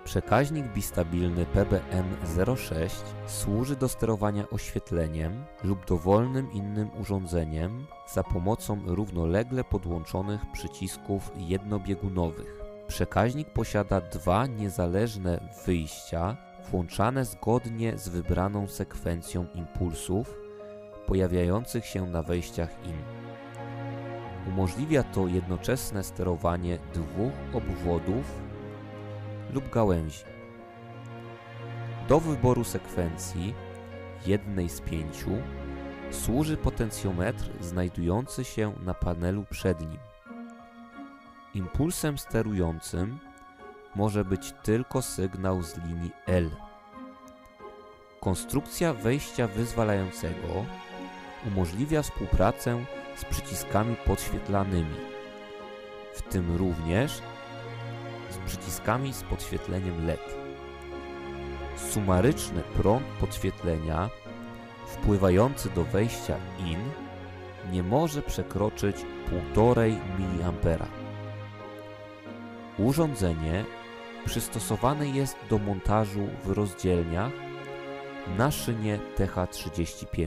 Przekaźnik bistabilny PBM06 służy do sterowania oświetleniem lub dowolnym innym urządzeniem za pomocą równolegle podłączonych przycisków jednobiegunowych. Przekaźnik posiada dwa niezależne wyjścia włączane zgodnie z wybraną sekwencją impulsów pojawiających się na wejściach IN. Umożliwia to jednoczesne sterowanie dwóch obwodów lub gałęzi. Do wyboru sekwencji, jednej z 5, służy potencjometr znajdujący się na panelu przed nim. Impulsem sterującym może być tylko sygnał z linii L. Konstrukcja wejścia wyzwalającego umożliwia współpracę z przyciskami podświetlanymi, w tym również z przyciskami z podświetleniem LED. Sumaryczny prąd podświetlenia wpływający do wejścia IN nie może przekroczyć 1,5 mA. Urządzenie przystosowane jest do montażu w rozdzielniach na szynie TH35.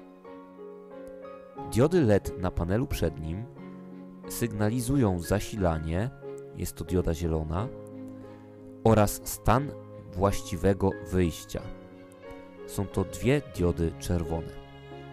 Diody LED na panelu przednim sygnalizują zasilanie, jest to dioda zielona, oraz stan właściwego wyjścia. Są to dwie diody czerwone.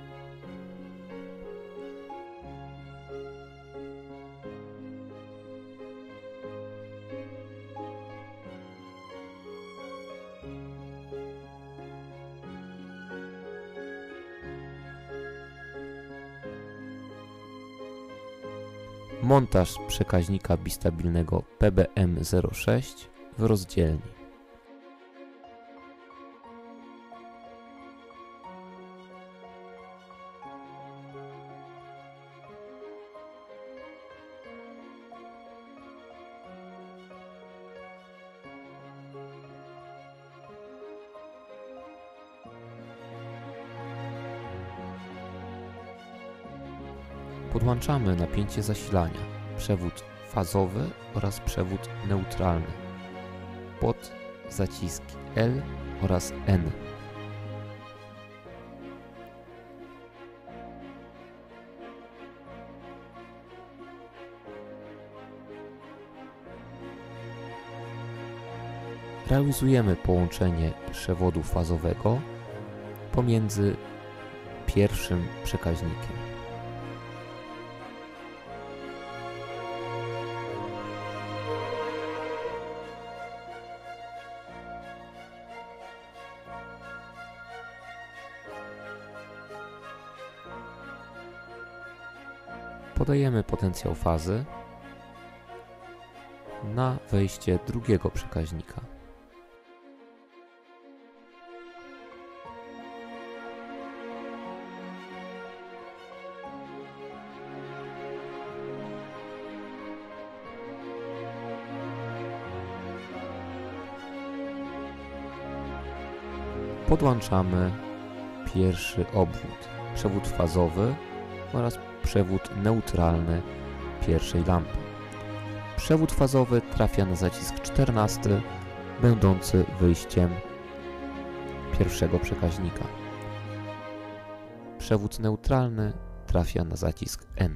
Montaż przekaźnika bistabilnego PBM06 w rozdzielni. Podłączamy napięcie zasilania, przewód fazowy oraz przewód neutralny pod zaciski L oraz N. Realizujemy połączenie przewodu fazowego pomiędzy pierwszym przekaźnikiem. Podajemy potencjał fazy na wejście drugiego przekaźnika. Podłączamy pierwszy obwód, przewód fazowy oraz przewód neutralny pierwszej lampy. Przewód fazowy trafia na zacisk 14, będący wyjściem pierwszego przekaźnika. Przewód neutralny trafia na zacisk N.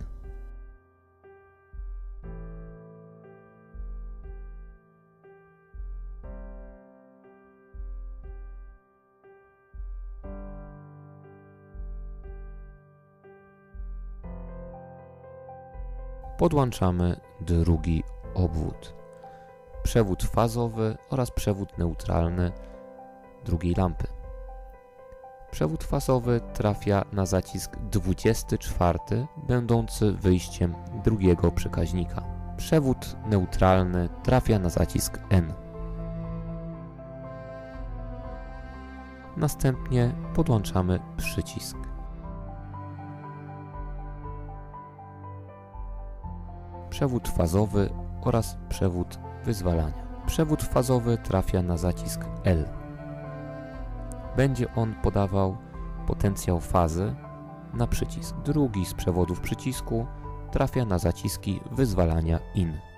Podłączamy drugi obwód, przewód fazowy oraz przewód neutralny drugiej lampy. Przewód fazowy trafia na zacisk 24, będący wyjściem drugiego przekaźnika. Przewód neutralny trafia na zacisk N. Następnie podłączamy przycisk. Przewód fazowy oraz przewód wyzwalania. Przewód fazowy trafia na zacisk L. Będzie on podawał potencjał fazy na przycisk. Drugi z przewodów przycisku trafia na zaciski wyzwalania IN.